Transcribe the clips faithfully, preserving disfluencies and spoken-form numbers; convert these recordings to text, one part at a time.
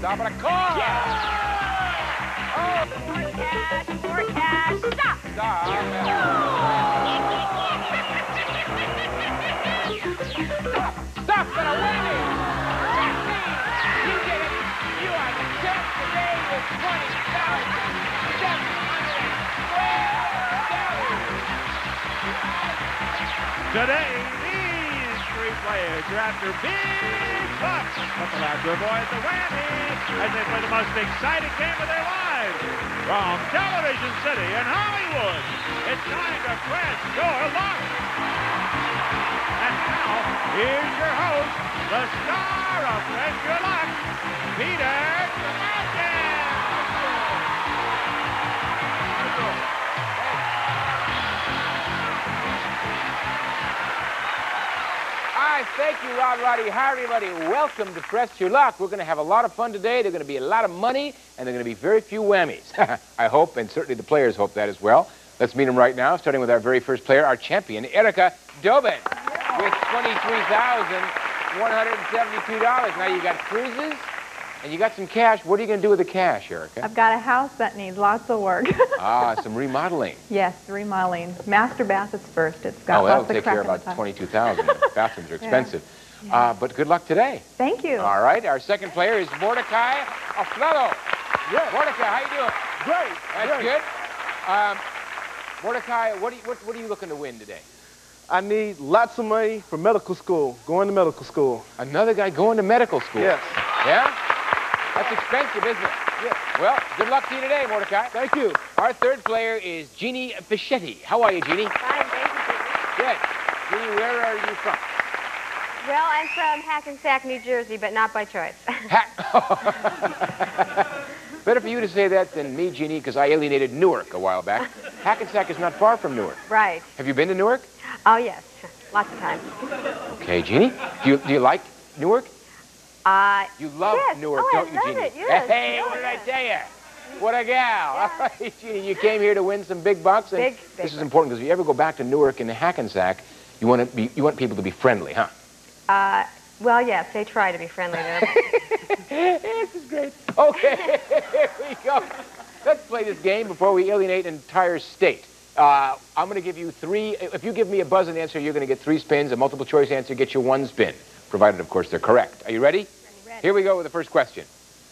Stop at a car. Yeah. Oh. More cash, more cash. Stop. Stop. Stop. Stop at a whammy. You did it. You are the champ today with twenty thousand seven hundred twelve dollars. Today, these three players are after big bucks. But they'll have to avoid the whammy as they play the most exciting game of their lives. From Television City in Hollywood, it's time to press your luck. And now, here's your host, the star of Press Your Luck, Peter Tomaskin. Hi, thank you, Rod Roddy. Hi, everybody. Welcome to Press Your Luck. We're going to have a lot of fun today. There's going to be a lot of money, and there are going to be very few whammies. I hope, and certainly the players hope that as well. Let's meet them right now, starting with our very first player, our champion, Erica Dobin, with twenty-three thousand one hundred seventy-two dollars. Now, you got cruises, and you got some cash. What are you going to do with the cash, Erica? I've got a house that needs lots of work. Ah, some remodeling. Yes, remodeling. Master bath is first. It's got Oh, that'll lots of take crack care of in the about top. twenty-two thousand dollars. Bathrooms are Yeah. expensive. Yeah. Uh, but good luck today. Thank you. All right, our second player is Mordecai Aflalo. Yes. Mordecai, how you doing? Great. That's great. good. Um, Mordecai, what, do you, what, what are you looking to win today? I need lots of money for medical school, going to medical school. Another guy going to medical school. Yes. Yeah? That's expensive, isn't it? Yes. Well, good luck to you today, Mordecai. Thank you. Our third player is Jeannie Fischetti. How are you, Jeannie? Fine, thank you, Peter. Good. Jeannie, where are you from? Well, I'm from Hackensack, New Jersey, but not by choice. Ha Better for you to say that than me, Jeannie, because I alienated Newark a while back. Hackensack is not far from Newark. Right. Have you been to Newark? Oh, yes. Lots of times. Okay, Jeannie. Do you, do you like Newark? Uh, You love yes. Newark, oh, don't I you, love Jeannie? It. Yes. Hey, Oh, what did I yes. tell you? What a gal. Yeah. All right, Jeannie, you came here to win some big bucks. And Big, big This is bucks. important because if you ever go back to Newark and Hackensack, you want to be, you want people to be friendly, huh? Uh, well, yes, they try to be friendly there. This is great. Okay, here we go. Let's play this game before we alienate an entire state. Uh, I'm going to give you three. If you give me a buzzing answer, you're going to get three spins. A multiple choice answer gets you one spin, provided, of course, they're correct. Are you ready? Ready. Here we go with the first question.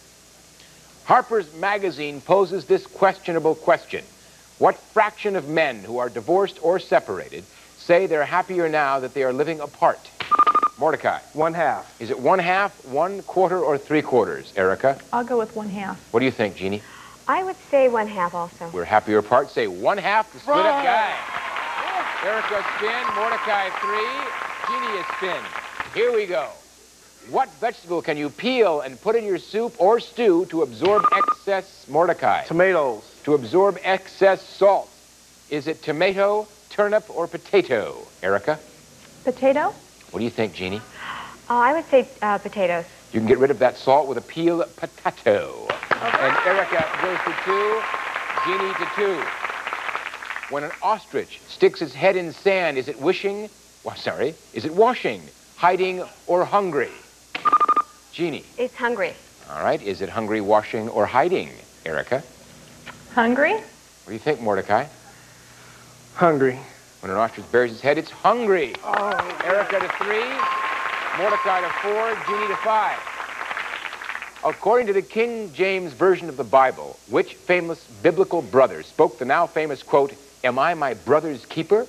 Harper's Magazine poses this questionable question. What fraction of men who are divorced or separated say they're happier now that they are living apart? Mordecai. One half. Is it one half, one quarter, or three quarters, Erica? I'll go with one half. What do you think, Jeannie? I would say one half also. We're happier apart. Say one half, the split up guy. Erica spin, Mordecai three, Jeannie a spin. Here we go. What vegetable can you peel and put in your soup or stew to absorb excess, Mordecai? Tomatoes. To absorb excess salt. Is it tomato, turnip, or potato, Erica? Potato? What do you think, Jeannie? Oh, I would say uh, potatoes. You can get rid of that salt with a peel potato. And Erica goes to two, Jeannie to two. When an ostrich sticks its head in sand, is it wishing, well, sorry, is it washing, hiding, or hungry? Jeannie. It's hungry. All right, is it hungry, washing, or hiding, Erica? Hungry? What do you think, Mordecai? Hungry. When an ostrich bears its head, it's hungry. Oh. Erica to three, Mordecai to four, Jeannie to five. According to the King James Version of the Bible, which famous biblical brother spoke the now famous quote, "Am I my brother's keeper?"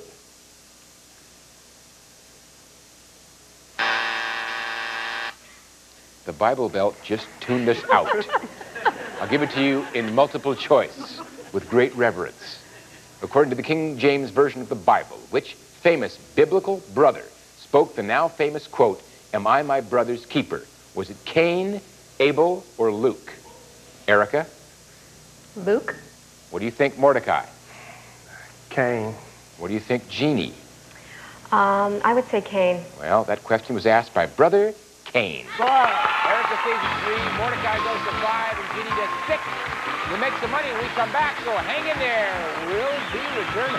The Bible Belt just tuned us out. I'll give it to you in multiple choice with great reverence. According to the King James Version of the Bible, which famous biblical brother spoke the now famous quote, "Am I my brother's keeper?" Was it Cain, Abel, or Luke? Erica? Luke? What do you think, Mordecai? Cain. What do you think, Jeannie? Um, I would say Cain. Well, that question was asked by Brother Cain. Erica stays at three, Mordecai goes to five, and Jeannie does six. We'll make some money when we come back, so hang in there. We'll be returning.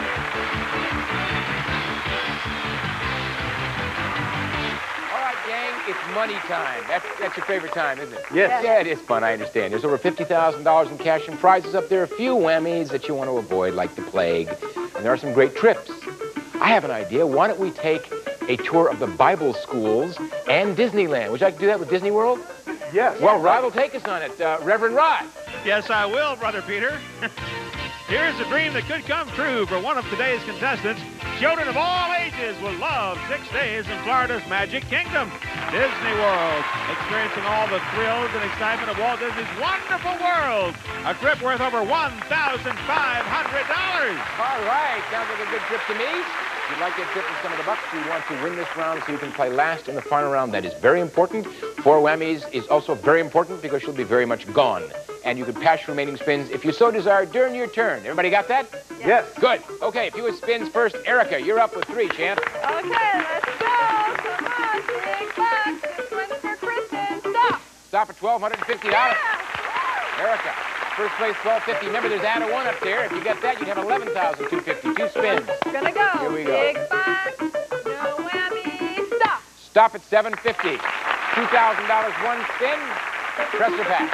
All right, gang, money time. That's, that's your favorite time, isn't it? Yes. Yeah, it is fun, I understand. There's over fifty thousand dollars in cash and prizes up there. A few whammies that you want to avoid, like the plague. And there are some great trips. I have an idea. Why don't we take a tour of the Bible schools and Disneyland? Would you like to do that with Disney World? Yes. Well, Rod will take us on it. Uh, Reverend Rod. Yes, I will, Brother Peter. Here's a dream that could come true for one of today's contestants. Children of all ages will love six days in Florida's Magic Kingdom, Disney World, experiencing all the thrills and excitement of Walt Disney's wonderful world. A trip worth over one thousand five hundred dollars. All right, sounds like a good trip to me. If you'd like to trip with some of the bucks, you want to win this round so you can play last in the final round. That is very important. Four whammies is also very important because you'll be very much gone. And you can pass your remaining spins if you so desire during your turn. Everybody got that? Yes. Good. Okay, if you would spins first, Erica, you're up with three, champ. Okay, let's go. Come on, big bucks. This one's for Kristen. Stop. Stop at twelve fifty dollars. Erica, first place, twelve fifty. Remember, there's add a one up there. If you get that, you'd have eleven thousand two hundred fifty. Two spins. Gonna go. Here we go. Big bucks. No whammy. Stop. Stop at seven fifty. two thousand dollars, one spin. Press or pass.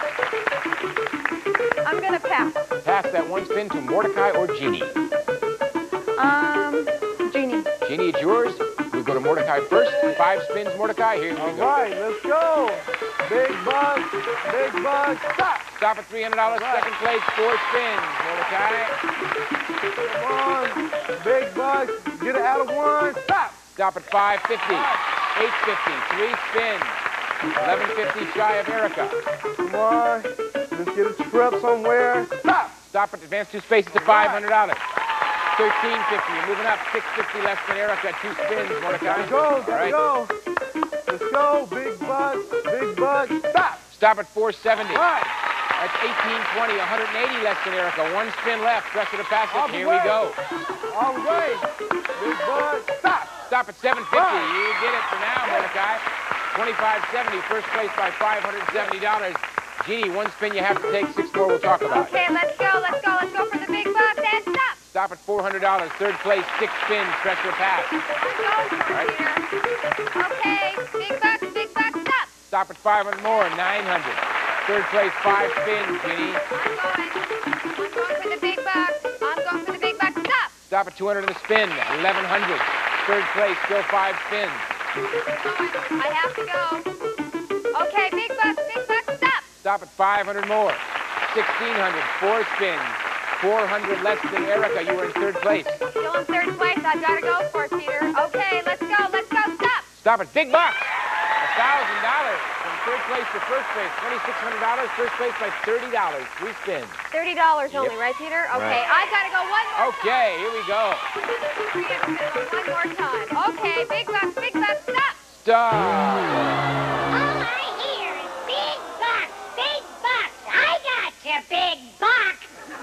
I'm gonna pass. Pass that one spin to Mordecai or Jeannie. Um, Jeannie. Jeannie, it's yours. We'll go to Mordecai first. Five spins, Mordecai. Here we All go. right, let's go. Big bucks, big bucks, stop. Stop at three hundred dollars. Right. Second place, four spins, Mordecai. Come on, big bucks, get it out of one, stop. Stop at five fifty. eight fifty. Three spins. eleven fifty shy of Erica. Come on, let's get a trip somewhere, stop. Stop at advance two spaces to five hundred dollars. thirteen fifty. You're moving up. six fifty less than Erica. Two spins, Mordecai. Let's go, let's All right. go. Let's go, big bucks, big bucks, stop. Stop at four seventy. All right. That's eighteen twenty. one hundred eighty less than Erica. One spin left. Pressure to pass All it. the Here way. we go. All right, big bucks, stop. Stop at seven fifty. You did it for now, Mordecai. twenty-five seventy. First place by five hundred seventy dollars. Jeannie, one spin you have to take. Six more we'll talk about. Okay, let's go. Let's go. Let's go for the big bucks and stop. Stop at four hundred dollars. Third place, six spins. Pressure pass. Let's go for Right. Peter. Okay, big bucks, big bucks, stop. Stop at five hundred more. nine hundred. Third place, five spins, Jeannie. I'm going. I'm going for the big bucks. I'm going for the big bucks. Stop. Stop at two hundred and a spin. eleven hundred. Third place, still five spins. I have to go. Okay, big bucks, big bucks, stop. Stop at five hundred more. sixteen hundred. Four spins. four hundred less than Erica. You were in third place. Still in third place. I've got to go for it, Peter. Okay, let's go. Let's go. Stop. Stop at big bucks. one thousand dollars from third place to first place. twenty-six hundred dollars. First place by thirty dollars. Three spins. thirty dollars only, Yep. right, Peter? Okay, Right. I've got to go one more Okay, here we go. time. One more time. Okay, big bucks, big bucks, stop. Stop. All I hear is big bucks, big bucks. I got you, big buck.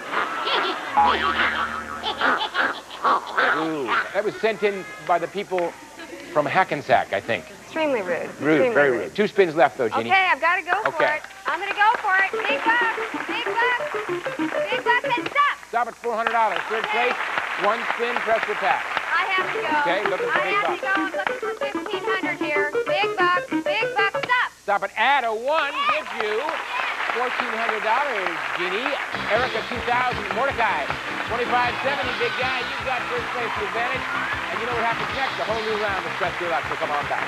Ooh, that was sent in by the people from Hackensack, I think. Extremely rude. Rude, Extremely very rude. Two spins left, though, Jeannie. Okay, I've got to go for Okay. it. I'm going to go for it. Big bucks, big bucks, big bucks, and stop. Stop at four hundred dollars. Third place, one spin, press or pass. I have to go. Okay, looking for I big have bucks. to go. I'm looking for fifteen hundred here. Big bucks, big bucks, stop. Stop at add a one gives you fourteen hundred dollars, Jeannie. Erica, two thousand. Mordecai, twenty-five seventy. Big guy, you've got first place advantage. And you know what happens next? A whole new round of Press Your Luck. So come on back.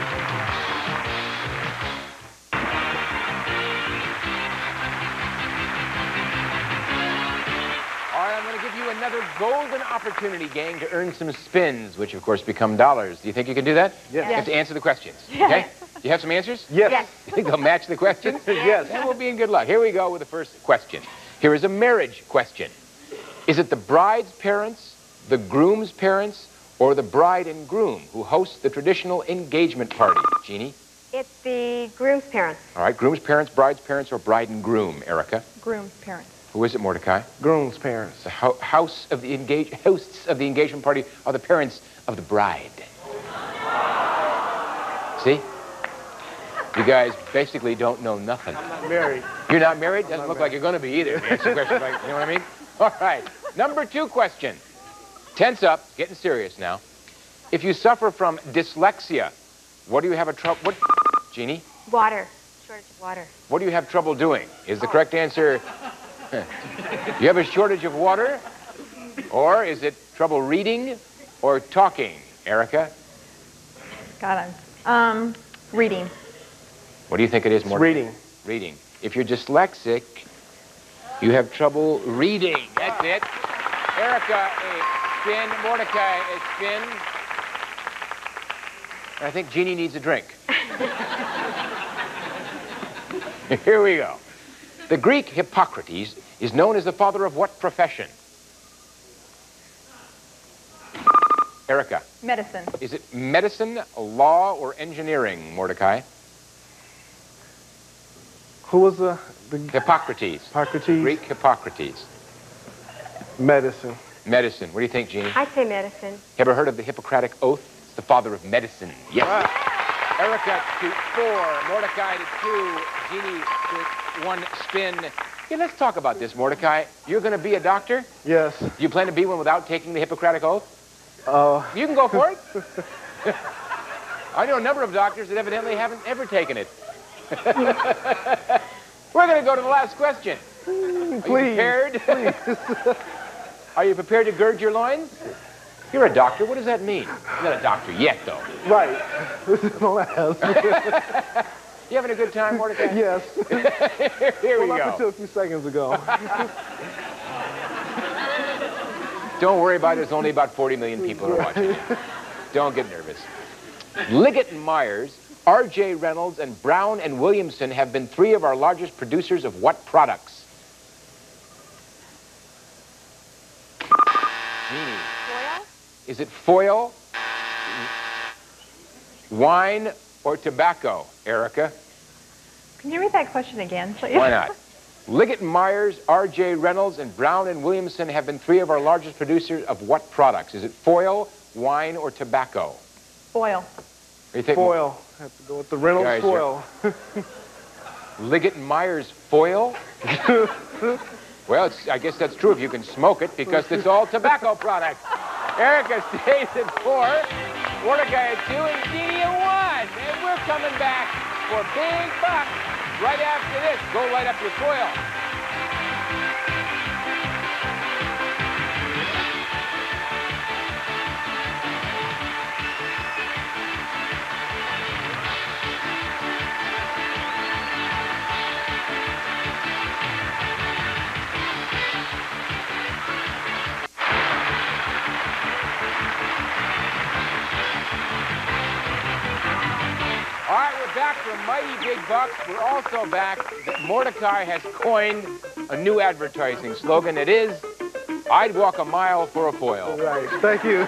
All right, I'm going to give you another golden opportunity, gang, to earn some spins, which, of course, become dollars. Do you think you can do that? Yes. You have to answer the questions, okay? Do you have some answers? Yes. Yes. You think they'll match the questions? Yes. Then we'll be in good luck. Here we go with the first question. Here is a marriage question. Is it the bride's parents, the groom's parents, or the bride and groom who host the traditional engagement party? Jeannie? It's the groom's parents. All right, groom's parents, bride's parents, or bride and groom? Erica? Groom's parents. Who is it, Mordecai? Groom's parents. The ho house of the engage hosts of the engagement party are the parents of the bride. See? You guys basically don't know nothing. Married. You're not married? Doesn't look like you're going to be either. Answer questions like, you know what I mean? All right. Number two question. Tense up. Getting serious now. If you suffer from dyslexia, what do you have a trouble? What? Jeannie? Water. Shortage of water. What do you have trouble doing? Is the correct answer, you have a shortage of water? Or is it trouble reading or talking? Erica? Got it. Um, reading. What do you think it is, It's Mordecai? reading. Reading. If you're dyslexic, you have trouble reading. That's it. Erica, a spin. Mordecai, a spin. And I think Jeannie needs a drink. Here we go. The Greek Hippocrates is known as the father of what profession? Erica. Medicine. Is it medicine, law, or engineering, Mordecai? Who was the, the Hippocrates. Hippocrates? Greek Hippocrates. Medicine. Medicine. What do you think, Jeannie? I say medicine. Ever heard of the Hippocratic Oath? It's the father of medicine. Yes. Erica to four, Mordecai to two, Jeannie to one spin. Hey, let's talk about this, Mordecai. You're going to be a doctor? Yes. Do you plan to be one without taking the Hippocratic Oath? Uh, You can go for it. I know a number of doctors that evidently haven't ever taken it. We're going to go to the last question. Are you please. prepared? Please. Are you prepared to gird your loins? You're a doctor. What does that mean? You're not a doctor yet, though. Right. This is my last. You having a good time, Mordecai? Yes. Here we Well, up go. until a few seconds ago. Don't worry about it. There's only about forty million people who are watching it. Don't get nervous. Liggett and Myers, R J Reynolds, and Brown and Williamson have been three of our largest producers of what products? Jeannie. Foil? Is it foil, wine, or tobacco, Erica? Can you read that question again, please? Why not? Liggett and Myers, R J Reynolds, and Brown and Williamson have been three of our largest producers of what products? Is it foil, wine, or tobacco? Foil. What do you think? Foil. Have to go with the Reynolds Guys, foil. Liggett and Myers foil? Well, it's, I guess that's true if you can smoke it, because it's all tobacco products. Erica stays at four, Mordecai at two, and Jeannie at one. And we're coming back for big bucks right after this. Go light up your foil. All right, we're back for Mighty Big Bucks. We're also back that Mordecai has coined a new advertising slogan. It is, I'd walk a mile for a foil. Right. Thank you.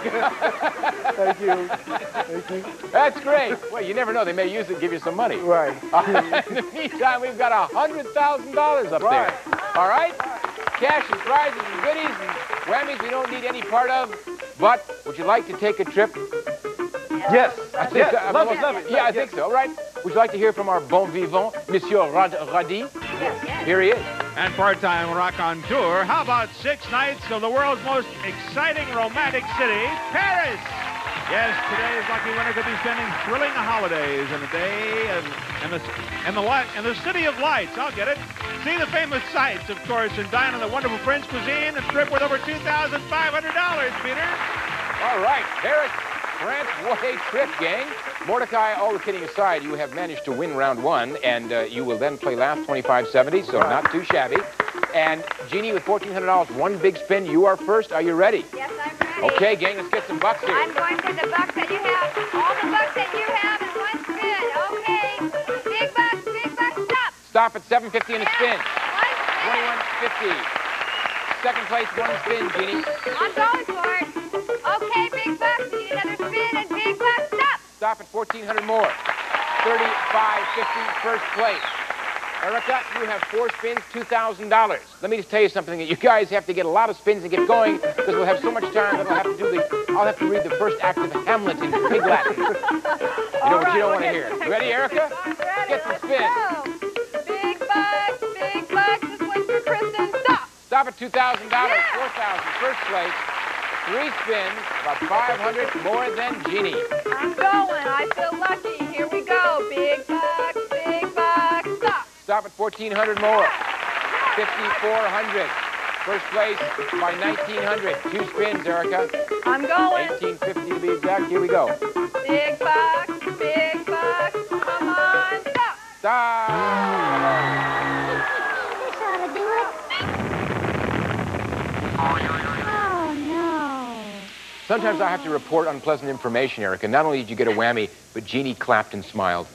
Thank you. Thank you. That's great. Well, you never know. They may use it and give you some money. Right. In the meantime, we've got one hundred thousand dollars up Right. there. All right? Cash and prizes and goodies and whammies we don't need any part of. But would you like to take a trip? Yes. I think yes. so. Love Well, it. Love it. Yeah, I think so. All right. Would you like to hear from our bon vivant, Monsieur Rad Radi? Yes. Here he is. And part-time rock on tour, how about six nights of the world's most exciting romantic city, Paris? Yes, today's lucky winner could be spending thrilling holidays in a day and, and the and the light and the city of lights. I'll get it. See the famous sights, of course, and dine on the wonderful French cuisine and trip worth over two thousand five hundred dollars, Peter. All right, Paris, France, what a trip, gang. Mordecai, all the kidding aside, you have managed to win round one, and uh, you will then play last twenty-five seventy, so not too shabby. And Jeannie, with fourteen hundred dollars, one big spin. You are first. Are you ready? Yes, I'm ready. Okay, gang, let's get some bucks here. I'm going to the bucks that you have. All the bucks that you have in one spin. Okay. Big bucks, big bucks, stop. Stop at seven fifty in a spin. One spin. twenty-one fifty. Second place, one spin, Jeannie. I'm going for it. Okay, big bucks. Need another spin and big bucks, stop. Stop at fourteen hundred more. thirty-five fifty, first place. Erica, you have four spins, two thousand dollars. Let me just tell you something. That you guys have to get a lot of spins and get going, because we'll have so much time that I'll have to do the, I'll have to read the first act of Hamlet in Pig Latin. You know what you don't want to hear. You ready, Erica? I'm ready. Get some Let's spins. go. Big bucks, big bucks. This one's for Kristen. Stop. Stop at two thousand dollars, Yeah. four thousand dollars, first place. Three spins, about five hundred more than Jeannie. I'm going. I feel lucky. Here we go. Big Stop at fourteen hundred more. fifty-four hundred. First place by nineteen hundred. Two spins, Erica. I'm going. eighteen fifty to be exact. Here we go. Big bucks, big bucks. Come on, stop. Stop. This ought to do it. Oh, no. Sometimes I have to report unpleasant information, Erica. Not only did you get a whammy, but Jeannie clapped and smiled.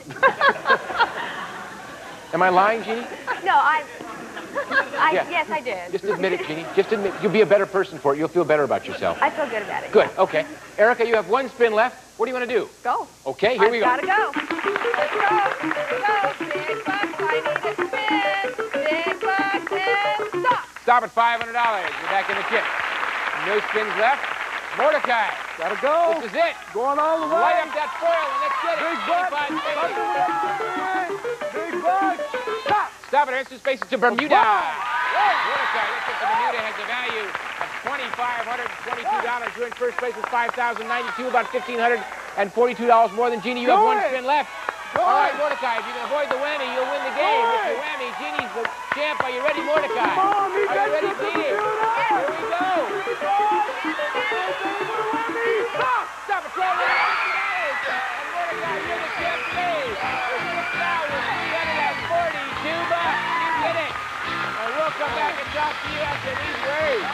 Am I lying, Jeannie? No, I, I Yeah. yes, I did. Just admit it, Jeannie. Just admit. You'll be a better person for it. You'll feel better about yourself. I feel good about it. Good. Okay. Erica, you have one spin left. What do you want to do? Go. Okay, here I've we go. gotta go. Let's go. Let's go. Big bucks. I need a spin. Big bucks and stop. Stop at five hundred dollars. You're back in the chip. No spins left. Mordecai. Gotta go. This is it. Going all the way. Light up that foil and let's get it. Big bucks. Big bucks. Stop. Stop it. Answer spaces to Bermuda. Mordecai, let's get the Bermuda has a value of twenty-five hundred twenty-two dollars. You're in first place with five thousand ninety-two, about fifteen hundred forty-two dollars more than Jeannie. You have Do one it. spin left. Do All right, it. Mordecai, if you can avoid the whammy, you'll win the game. Do With it. your whammy, Jeannie's the champ. Are you ready, Mordecai? Come on, meet Are you that ready, Jeannie? Here we go. Stop. Stop it, twelve hundred fifty dollars. And Mordecai, you're the champ today. With six thousand three hundred forty-two bucks. You did it. And we'll come back and talk to you after these words.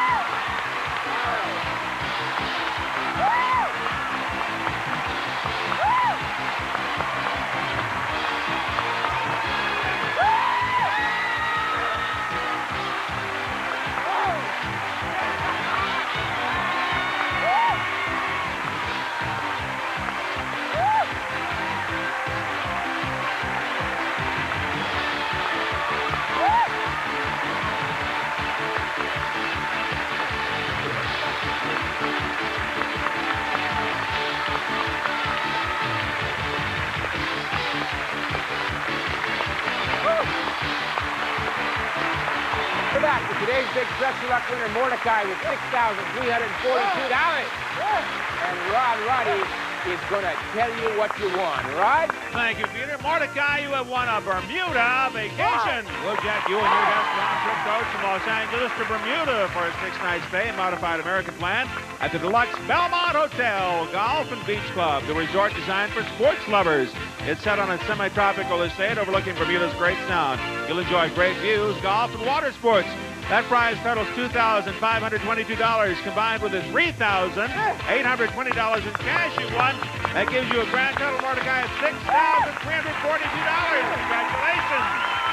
We're back with today's big Press Your Luck winner, Mordecai, with six thousand three hundred forty-two dollars. And Rod Roddy is going to tell you what you won. Rod? Thank you, Peter. Mordecai, you have won a Bermuda vacation. We'll jet you and your guest round-trip coach from Los Angeles to Bermuda for a six-night stay, modified American plan, at the deluxe Belmont Hotel, Golf and Beach Club, the resort designed for sports lovers. It's set on a semi-tropical estate overlooking Bermuda's Great Sound. You'll enjoy great views, golf, and water sports. That prize totals two thousand five hundred twenty-two dollars combined with the three thousand eight hundred twenty dollars in cash you won. That gives you a grand total, Mordecai, of six thousand three hundred forty-two dollars. Congratulations.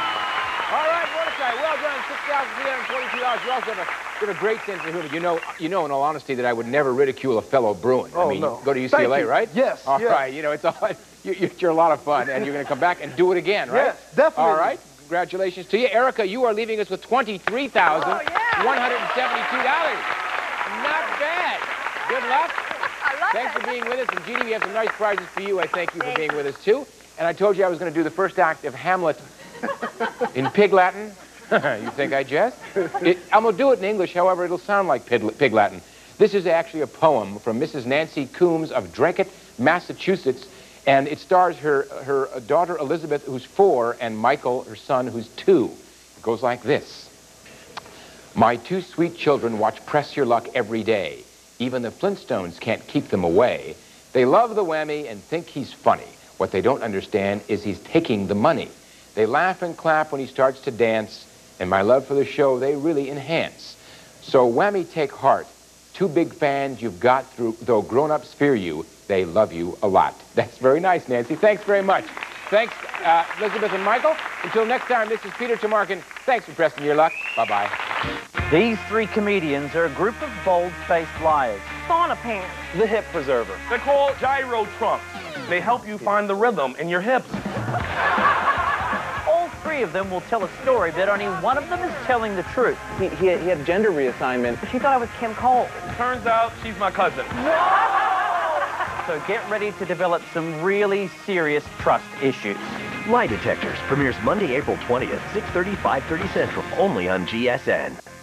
All right, Mordecai, well done. six thousand three hundred forty-two dollars. You also have a, you have a great sense of humor. You know, you know, in all honesty, that I would never ridicule a fellow Bruin. Oh, I mean, no. you go to U C L A, Thank you. right? Yes, All yes. right, you know, it's all, you, you- you're a lot of fun, and you're going to come back and do it again, right? Yes, definitely. All right. Congratulations to you. Erica, you are leaving us with twenty-three thousand one hundred seventy-two dollars. Not bad. Good luck. I love Thanks it. for being with us. And Jeannie, we have some nice prizes for you. I thank you for being with us, too. And I told you I was going to do the first act of Hamlet in Pig Latin. You think I jest? It, I'm going to do it in English, however, it'll sound like Pig, Pig Latin. This is actually a poem from Missus Nancy Coombs of Dracut, Massachusetts. And it stars her, her daughter Elizabeth, who's four, and Michael, her son, who's two. It goes like this. My two sweet children watch Press Your Luck every day. Even the Flintstones can't keep them away. They love the whammy and think he's funny. What they don't understand is he's taking the money. They laugh and clap when he starts to dance, and my love for the show they really enhance. So whammy, take heart. Two big fans you've got through, though grown-ups fear you, they love you a lot. That's very nice, Nancy. Thanks very much. Thanks, uh, Elizabeth and Michael. Until next time, this is Peter Tamarkin. Thanks for pressing your luck. Bye-bye. These three comedians are a group of bold-faced liars. Sauna pants. The hip preserver. They're called gyro trunks. They help you find the rhythm in your hips. All three of them will tell a story, but only one of them is telling the truth. He, he, had, he had gender reassignment. She thought I was Kim Cole. Turns out she's my cousin. So get ready to develop some really serious trust issues. Lie Detectors premieres Monday, April twentieth, six thirty, five thirty Central, only on G S N.